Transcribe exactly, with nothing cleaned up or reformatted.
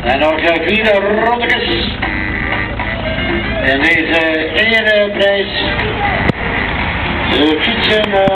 En nog vier rondjes. En deze ene prijs. De fietsen.